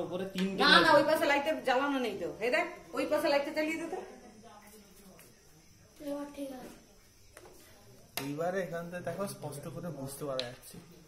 উপরে তিনটে। না না ওই পাশে লাইটে জ্বালানো নেই তো, এই দেখ ওই পাশে লাইটটা জ্বালিয়ে দে তো। ঠিক আছে এইবারে এখান থেকে দেখো স্পষ্ট করে বুঝতে পারা যাচ্ছে।